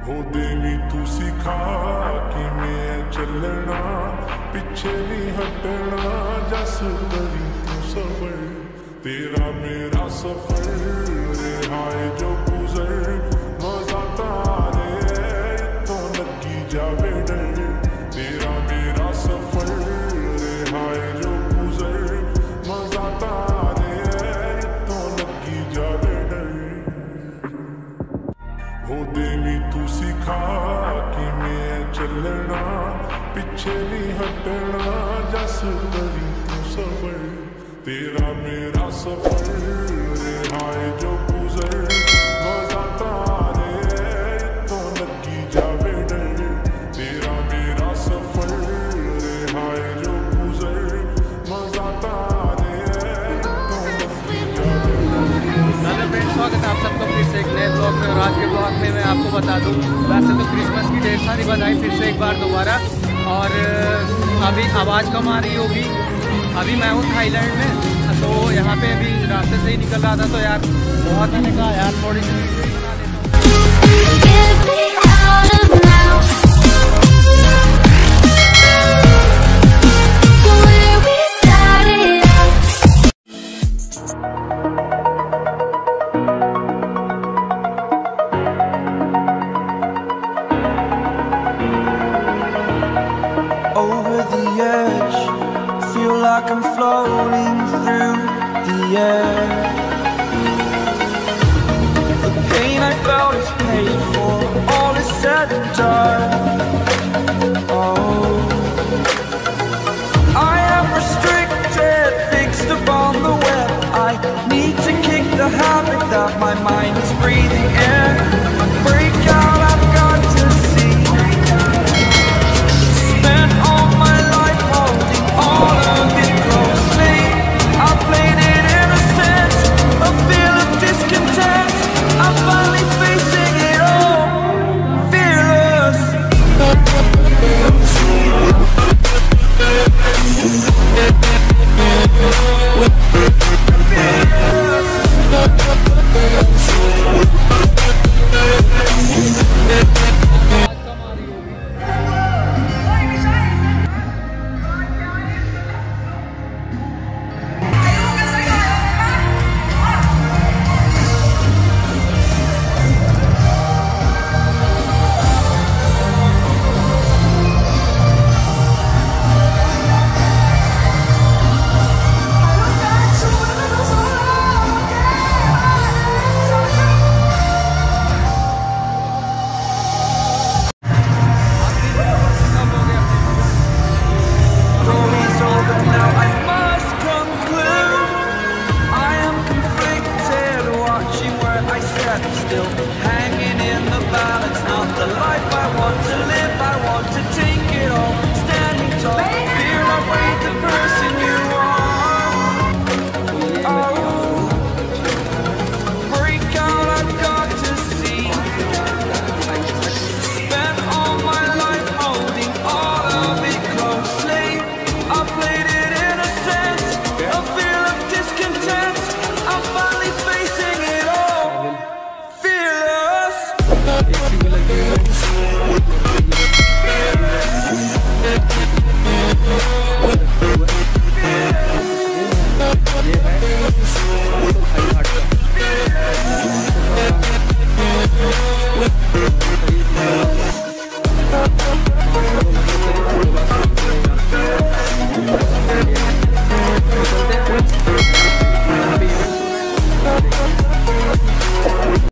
हो देवी तू सिखा कि मैं चलना पिछे नहीं हटना जस करी तू सबर तेरा मेरा सफर रिहाए जो गुजर मजा तारे तो लगी जावे डर तेरा मेरा सफर रिहाए जो गुजर मजा तारे तो लगी जावे डर हो देवी तू सिखा कि मैं चलना पिछे नहीं हटना जस करी तू सबर तेरा मेरा सफर रिहाए जो गुजर मजा तारे तो लगी जावे डर तेरा मेरा सफर रिहाए जो गुजर मजा तारे तो लगी जावे डर। स्वागत है आप सबका फिर से एक नए ब्लॉग में। और आज के ब्लॉग में मैं आपको बता दूं, वैसे तो क्रिसमस की ढेर सारी बधाई फिर से एक बार दोबारा। और अभी आवाज़ कम आ रही होगी, अभी मैं हूँ थाईलैंड में, तो यहाँ पे अभी रास्ते से ही निकल रहा था तो यार बहुत मैंने कहा यार थोड़ी सी वीडियो बना over the edge, feel like I'm floating through the air.